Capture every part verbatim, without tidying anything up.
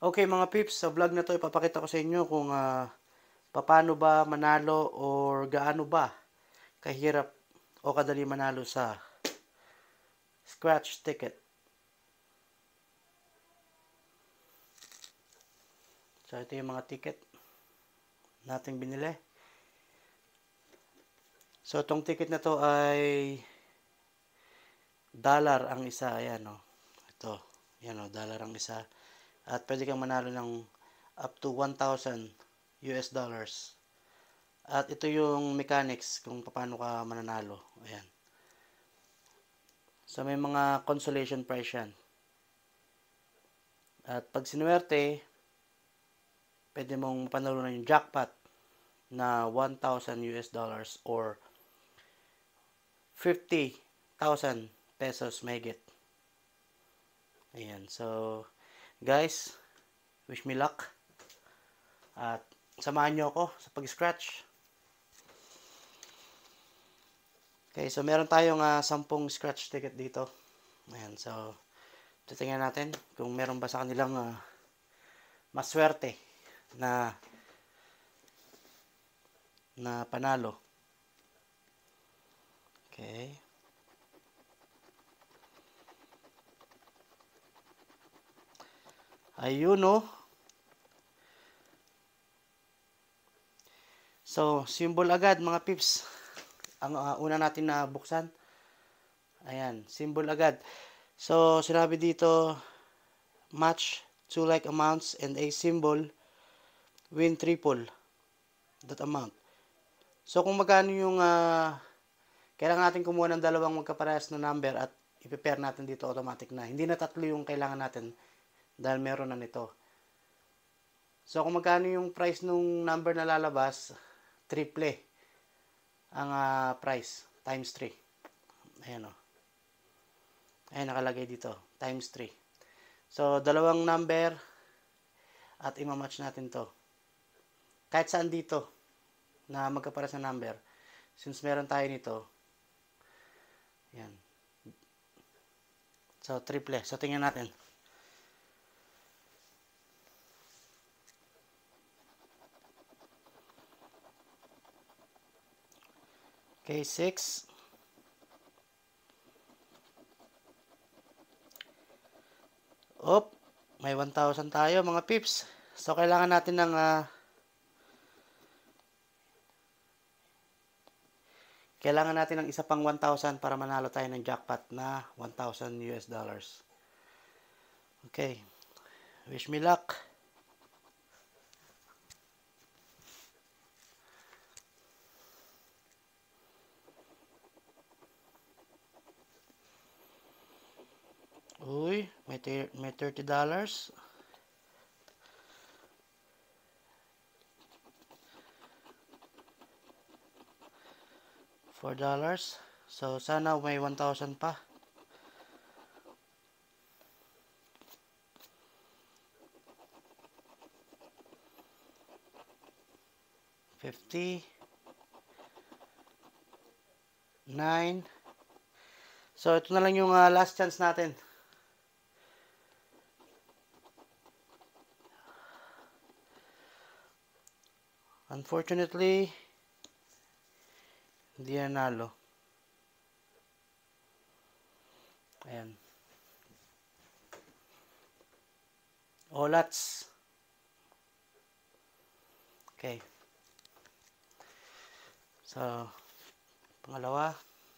Okay mga pips, sa vlog na 'to ipapakita ko sa inyo kung, ah, papaano ba manalo or gaano ba kahirap o kadali manalo sa scratch ticket. So ito yung mga ticket nating binili. So itong ticket na 'to ay dollar ang isa, ayan oh. Ito, ayan oh, dollar ang isa at puwede kang manalo ng up to one thousand U S dollars. At ito yung mechanics kung paano ka mananalo, ayan. So may mga consolation prize yan. At pag sinuwerte, pwede mong mapanalunan yung jackpot na one thousand U S dollars or fifty thousand pesos mahigit. Ayan. So, guys, wish me luck. At samahan nyo ako sa pag-scratch. Okay, so meron tayong uh, sampung scratch ticket dito. Ayan, so titingnan natin kung meron ba sa kanilang uh, maswerte na na panalo. Okay. Ayun oh. So, symbol agad mga pips. Ang uh, una natin na buksan. Ayan, symbol agad. So, sinabi dito, match two like amounts and a symbol, win triple that amount. So, kung magkano yung, uh, kailangan natin kumuha ng dalawang magkaparehas na number at i-pair natin dito automatic na. Hindi na tatlo yung kailangan natin dahil meron na nito. So, kung magkano yung price nung number na lalabas, triple ang uh, price, times three. Ayan o. Ayan, nakalagay dito, times three. So, dalawang number at ima-match natin to. Kahit saan dito na magkapares na number. Since meron tayo nito, ayan. So, triple. So, tingnan natin. Okay, six. Op, may one thousand tayo mga pips. So, kailangan natin ng uh, kailangan natin ng isa pang one thousand para manalo tayo ng jackpot na one thousand U S dollars. Okay. Wish me luck. Uy, may, may thirty dollars. four dollars. So, sana may one thousand pa. fifty. nine. So, ito na lang yung uh, last chance natin. Unfortunately, hindi nanalo. Ayan. Olats. Okay. So, pangalawa.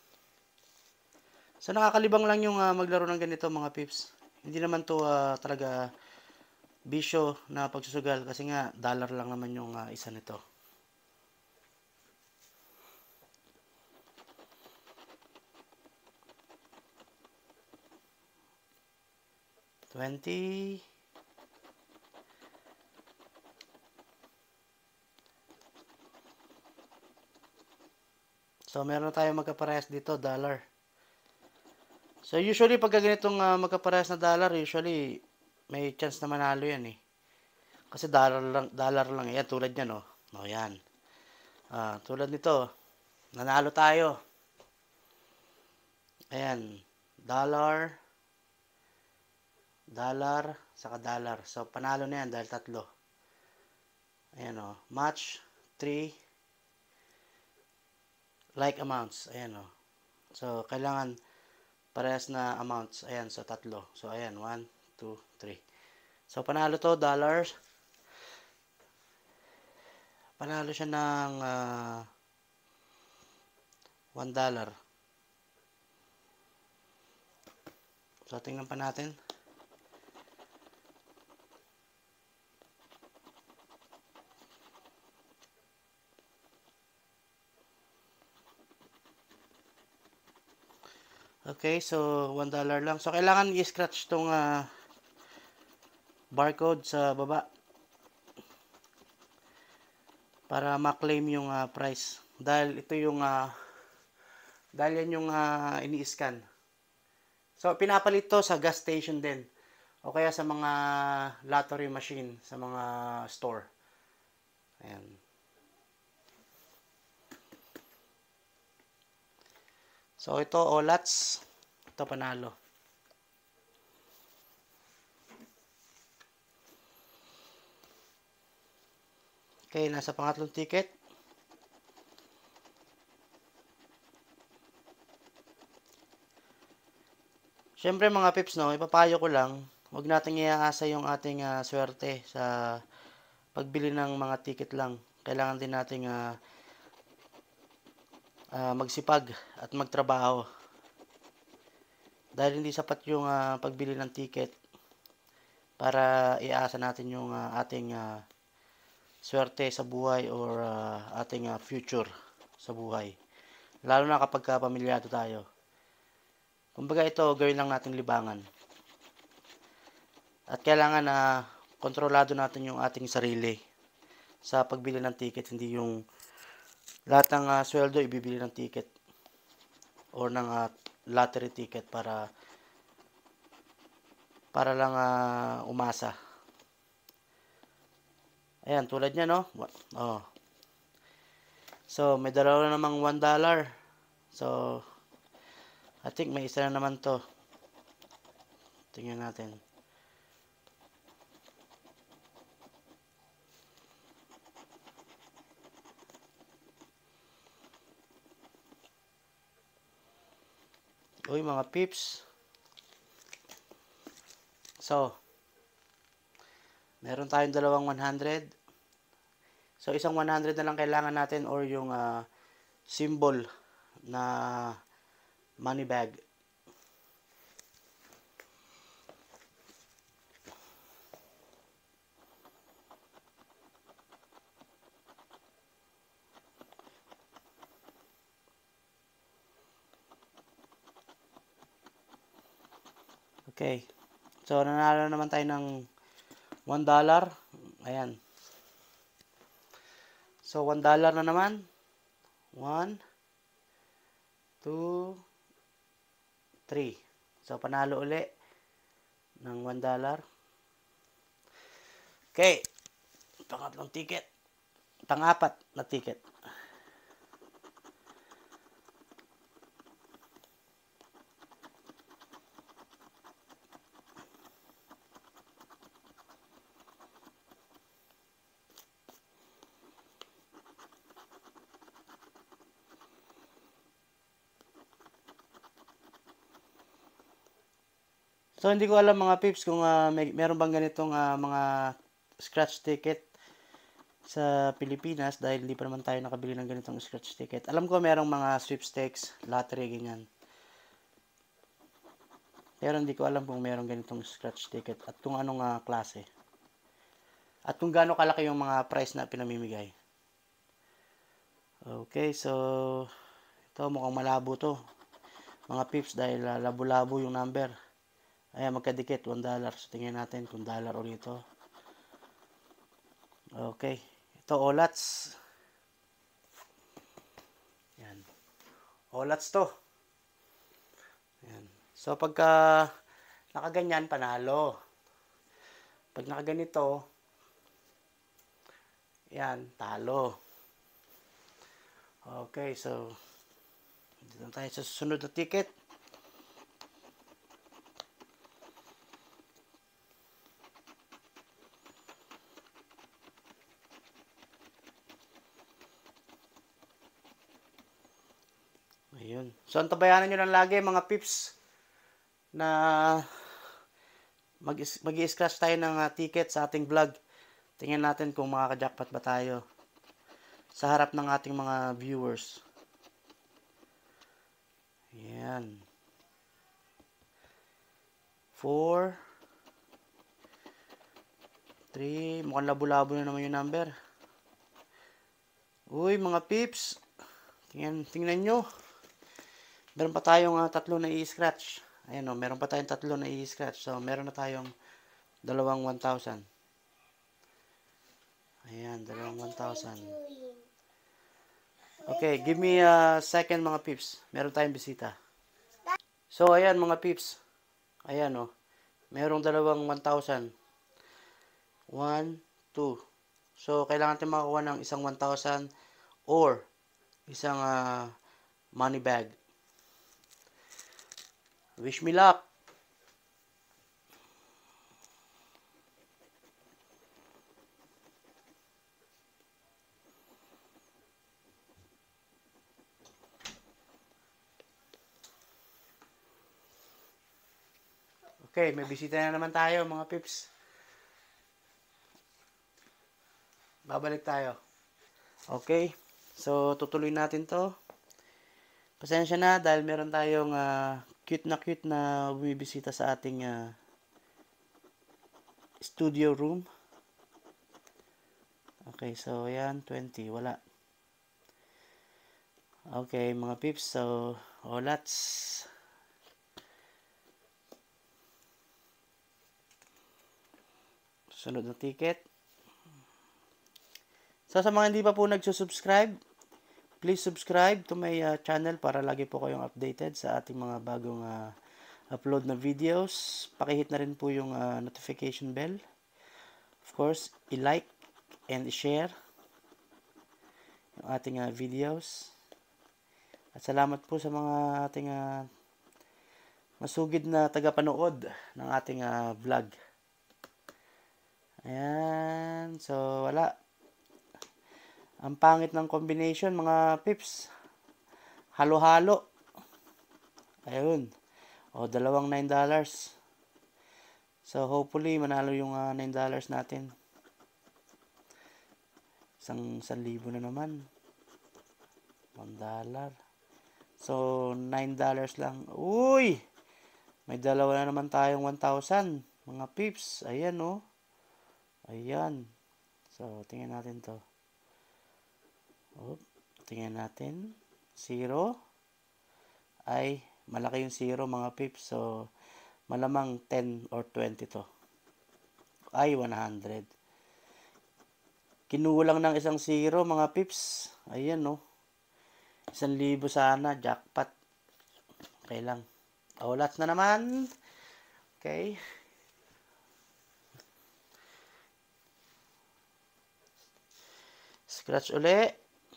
So, nakakalibang lang yung uh, maglaro ng ganito mga pips. Hindi naman to uh, talaga bisyo na pagsusugal kasi nga dollar lang naman yung uh, isa nito. twenty. So, meron tayong magkaparehas dito, dollar. So, usually, pagka ganitong uh, magkaparehas na dollar, usually, may chance na manalo yan eh. Kasi dollar lang, dollar lang. Yan, tulad yan, oh. O, yan. Ah, tulad nito, nanalo tayo. Ayan, dollar, dollar, saka dollar. So, panalo na yan dahil tatlo. Ayan o. Match, three, like amounts. Ayan o. So, kailangan parehas na amounts. Ayan, so tatlo. So, ayan, one, two, three. So, panalo to, dollars. Panalo siya ng uh, one dollar. So, tingnan pa natin. Okay, so one dollar lang. So, kailangan i-scratch tong uh, barcode sa baba para ma-claim yung uh, price. Dahil ito yung uh, dahil yan yung uh, ini-scan. So, pinapalit to sa gas station din. O kaya sa mga lottery machine, sa mga store. Ayan. So, ito, olats. Ito, panalo. Okay, nasa pangatlong ticket. Siyempre mga pips, no, ipapayo ko lang, huwag nating iaasa yung ating uh, swerte sa pagbili ng mga ticket lang. Kailangan din nating uh, uh, magsipag at magtrabaho. Dahil hindi sapat yung uh, pagbili ng ticket para iaasa natin yung uh, ating uh, swerte sa buhay or uh, ating uh, future sa buhay. Lalo na kapag uh, pamilyado tayo. Kumbaga ito, gawin lang nating libangan. At kailangan na uh, kontrolado natin yung ating sarili sa pagbili ng ticket. Hindi yung lahat ng uh, sweldo ibibili ng ticket or ng uh, lottery ticket para para lang uh, umasa. Ayan, tulad niya, no? Oh. So, may dalawa na namang one dollar. So, I think may isa na naman to. Tingnan natin. Uy, mga pips. So, meron tayong dalawang one hundred. So, isang one hundred na lang kailangan natin or yung uh, symbol na money bag. Okay. So, nanalo naman tayo ng one dollar. Ayan. So, one dollar na naman. one, two, three. So, panalo uli ng one dollar. Okay. Pangatlong ticket. Pang-apat na ticket. So, hindi ko alam mga pips kung uh, may, meron bang ganitong uh, mga scratch ticket sa Pilipinas dahil hindi pa naman tayo nakabili ng ganitong scratch ticket. Alam ko merong mga sweepstakes, lottery, ganyan. Pero hindi ko alam kung merong ganitong scratch ticket at kung anong uh, klase. At kung gaano kalaki yung mga price na pinamimigay. Okay, so ito mukhang malabo to. Mga pips dahil uh, labo-labo yung number. Ayan, magkadikit, one dollar. So, tingnan natin kung dollar ulit ito. Okay. Ito, olats. Yan. Olats to. Yan. So, pagka nakaganyan, panalo. Pag nakaganito, yan, talo. Okay, so, dito tayo sa susunod na ticket. So, antabayanan nyo lang lagi mga pips na mag- mag-i-scratch tayo ng uh, ticket sa ating vlog. Tingnan natin kung makaka-jackpot ba tayo sa harap ng ating mga viewers. Ayan. four. three. Mukhang labo-labo na naman yung number. Uy, mga pips. Tingnan, tingnan nyo. Meron pa tayong uh, tatlo na i-scratch. Ayan o, meron pa tayong tatlo na i-scratch. So, meron na tayong dalawang one thousand. Ayan, dalawang one thousand. Okay, give me a second mga pips. Meron tayong bisita. So, ayan mga pips. Ayan o. Merong dalawang one thousand. one, two. So, kailangan natin makakuha ng isang one thousand or isang uh, money bag. Wish me luck. Okay, may bisita na naman tayo mga pips. Babalik tayo. Okay, so tutuloy natin to. Pasensya na dahil meron tayong uh, cute na cute na bumibisita sa ating uh, studio room. Okay, so yan, twenty, wala. Okay, mga pips, so oh, let's sunod na ticket. So sa mga hindi pa po nagsusubscribe, please subscribe to my uh, channel para lagi po kayong updated sa ating mga bagong uh, upload na videos. Pakihit na rin po yung uh, notification bell. Of course, i-like and i-share yung ating uh, videos. At salamat po sa mga ating uh, masugid na tagapanood ng ating uh, vlog. Ayan. So, wala. Ang pangit ng combination, mga pips. Halo-halo. Ayun. O, dalawang nine dollars. So, hopefully, manalo yung uh, nine dollars natin. Isang one libo na naman. one dollar. So, nine dollars lang. Uy! May dalawa na naman tayong one thousand. Mga pips. Ayan, o. Ayan. So, tingnan natin to. Oh, tingnan natin. Zero. Ay, malaki yung zero mga pips. So, malamang ten or twenty to. Ay, one hundred. Kinulang ng isang zero mga pips. Ayan, no. Isang libo sana. Jackpot. Okay lang. Ulat na naman. Okay. Scratch uli.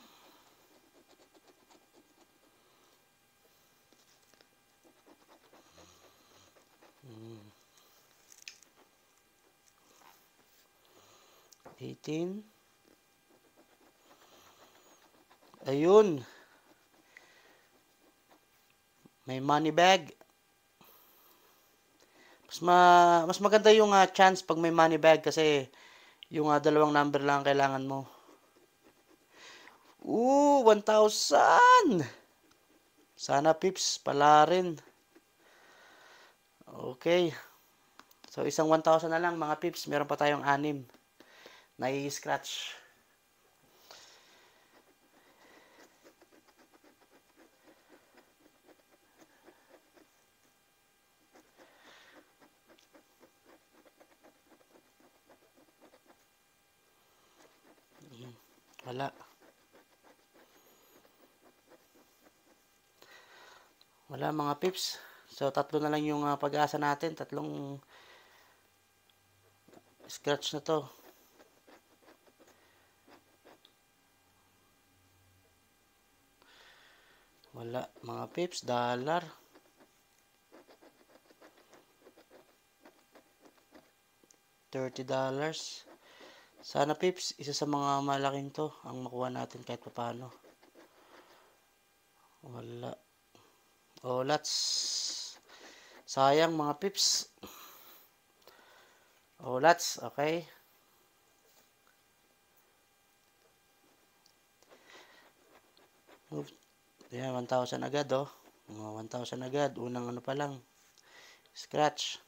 Hmm. eighteen. Ayun. May money bag. Mas, ma mas maganda yung uh, chance pag may money bag kasi yung uh, dalawang number lang kailangan mo. Ooh, one thousand! Sana pips, pala rin. Okay. So, isang one thousand na lang mga pips. Meron pa tayong anim na i-scratch. Wala. Wala mga pips. So, tatlo na lang yung uh, pag-asa natin. Tatlong scratch na to. Wala. Mga pips, dollar. thirty dollars. Sana pips, isa sa mga malaking to ang makuha natin kahit paano. Wala. O, lots. Sayang mga pips. O, lots. Okay. Move. Ayan, one thousand agad, oh. Mga one thousand agad. Unang ano pa lang. Scratch.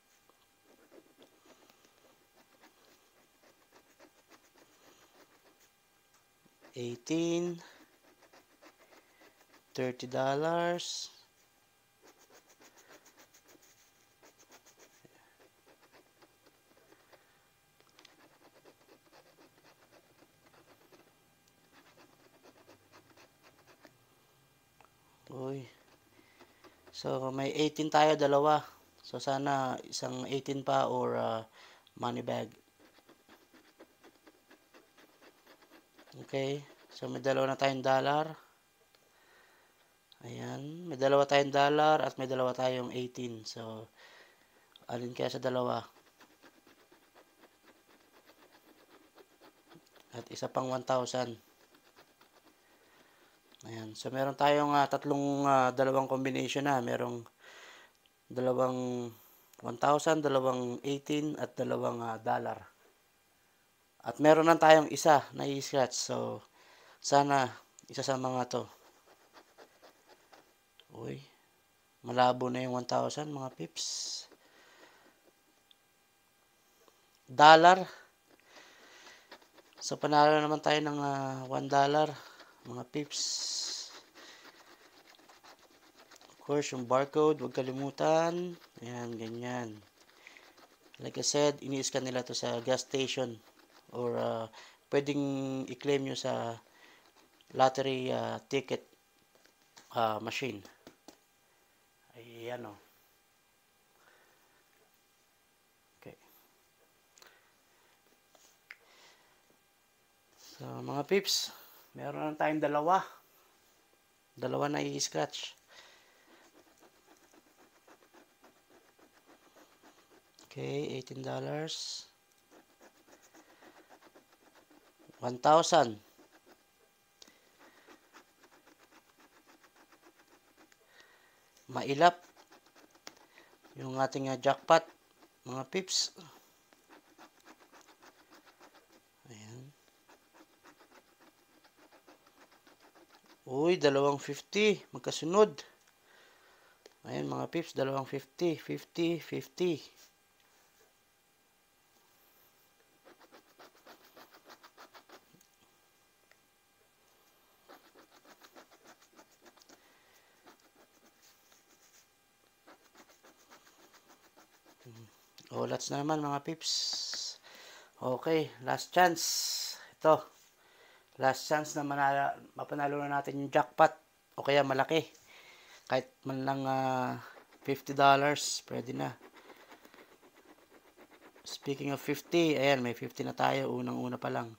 eighteen. thirty dollars. Uy. So, may eighteen tayo, dalawa. So, sana isang eighteen pa or uh, money bag. Okay. So, may dalawa na tayong dollar. Ayan. May dalawa tayong dollar at may dalawa tayong eighteen. So, alin kaya sa dalawa? At isa pang one thousand. Ayan. So, meron tayong uh, tatlong uh, dalawang combination na. Merong dalawang one thousand, dalawang eighteen, at dalawang uh, dollar. At meron lang tayong isa na i-scratch. So, sana isa sa mga to. Uy. Malabo na yung one thousand mga pips. Dollar. So, panalo naman tayo ng uh, one dollar mga pips. Of course, yung barcode, huwag kalimutan. Ayan, ganyan. Like I said, ini-scan nila to sa gas station or uh, pwedeng i-claim nyo sa lottery uh, ticket uh, machine. Ayan o. Okay. So, mga pips, meron na tayong dalawa. Dalawa na i-scratch. Okay, eighteen dollars. one thousand. Mailap yung ating uh, jackpot, mga pips. Ayan. Uy, dalawang fifty. Magkasunod. Ayan, mga pips, dalawang fifty. fifty, fifty. O, lots na naman mga pips. Okay, last chance. Ito. Last chance na manala, mapanalo na natin yung jackpot. O kaya malaki. Kahit man lang uh, fifty dollars. Pwede na. Speaking of fifty, ayan, may fifty na tayo. Unang-una pa lang.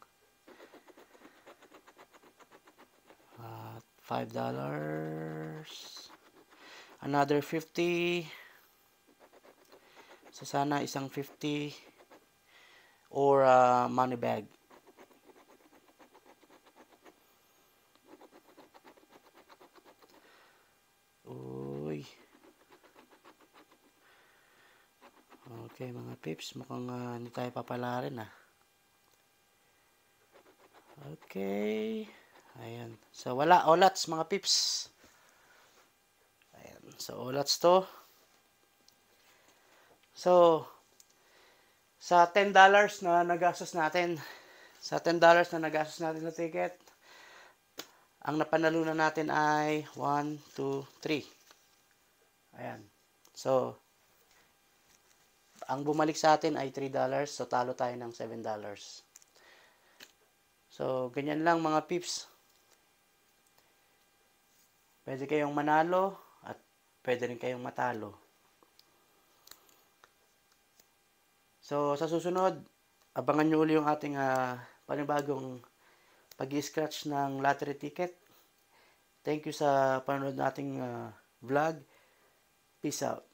Uh, five dollars. Another fifty. So, sana isang fifty or uh, money bag. Uy. Okay, mga pips. Mukhang uh, hindi tayo papala rin, ah. Okay. Ayan. So, wala. Olats, mga pips. Ayan. So, olats to. So, sa ten dollars na nagastos natin, sa ten dollars na nagastos natin na ticket, ang napanalunan natin ay one, two, three. Ayan. So, ang bumalik sa atin ay three dollars. So, talo tayo ng seven dollars. So, ganyan lang mga pips. Pwede kayong manalo at pwede rin kayong matalo. So, sa susunod, abangan nyo uli yung ating uh, panibagong pag-i-scratch ng lottery ticket. Thank you sa panonood nating uh, vlog. Peace out.